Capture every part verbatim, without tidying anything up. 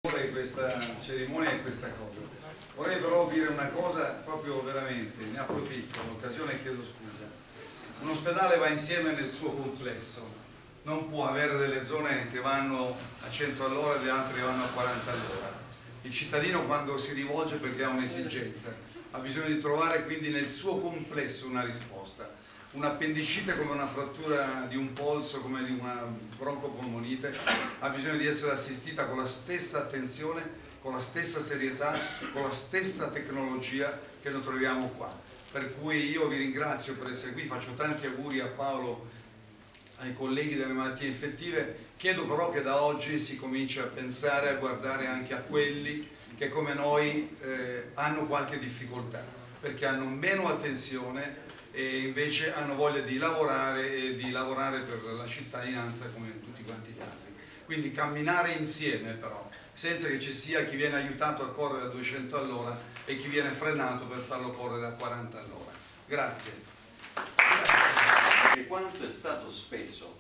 di questa cerimonia e questa cosa. Vorrei però dire una cosa proprio veramente, ne approfitto, l'occasione e chiedo scusa. Un ospedale va insieme nel suo complesso, non può avere delle zone che vanno a cento all'ora e le altre che vanno a quaranta all'ora. Il cittadino quando si rivolge perché ha un'esigenza, ha bisogno di trovare quindi nel suo complesso una risposta. Un'appendicite come una frattura di un polso, come di una broncopolmonite, ha bisogno di essere assistita con la stessa attenzione, con la stessa serietà, con la stessa tecnologia che lo troviamo qua. Per cui io vi ringrazio per essere qui, faccio tanti auguri a Paolo, ai colleghi delle malattie infettive, chiedo però che da oggi si cominci a pensare, a guardare anche a quelli che come noi eh, hanno qualche difficoltà, perché hanno meno attenzione e invece hanno voglia di lavorare e di lavorare per la cittadinanza come tutti quanti gli altri. Quindi camminare insieme però, senza che ci sia chi viene aiutato a correre a duecento all'ora e chi viene frenato per farlo correre a quaranta all'ora. Grazie. E quanto è stato speso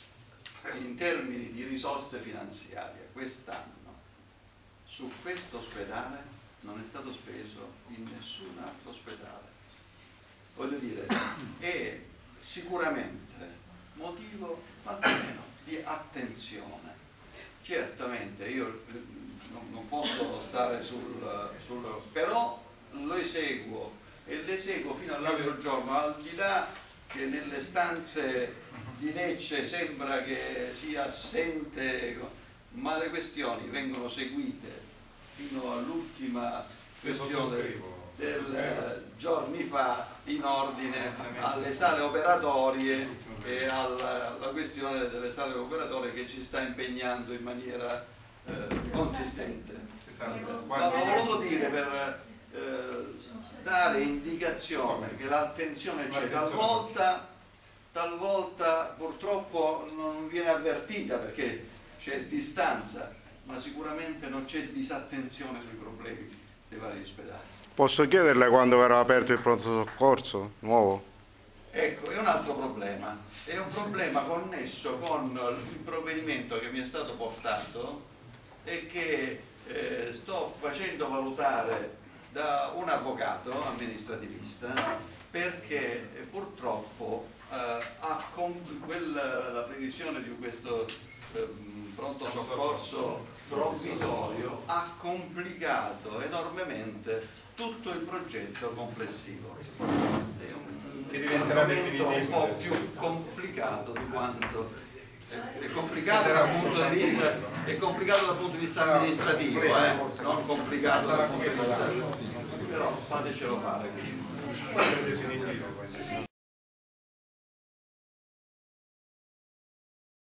in termini di risorse finanziarie quest'anno su questo ospedale non è stato speso in nessun altro ospedale. Voglio dire, è sicuramente motivo almeno di attenzione. Certamente io non posso stare sul, sul però lo eseguo e lo eseguo fino all'altro giorno, al di là che nelle stanze di Lecce sembra che sia assente, ma le questioni vengono seguite fino all'ultima questione del giorni fa in ordine alle sale operatorie e alla, alla questione delle sale operatorie che ci sta impegnando in maniera eh, consistente. L'ho voluto dire per eh, dare indicazione che l'attenzione c'è, talvolta, talvolta purtroppo non viene avvertita perché c'è distanza, ma sicuramente non c'è disattenzione sui problemi dei vari ospedali. Posso chiederle quando verrà aperto il pronto soccorso nuovo? Ecco, è un altro problema, è un problema connesso con il provvedimento che mi è stato portato e che eh, sto facendo valutare da un avvocato amministrativista perché eh, purtroppo eh, ha quella, la previsione di questo eh, pronto soccorso provvisorio ha complicato enormemente tutto il progetto complessivo. È un, che diventerà definitivo un po' più complicato di quanto è complicato dal punto di vista è complicato dal punto di vista amministrativo, eh? Non complicato dal punto di vista, però fatecelo fare.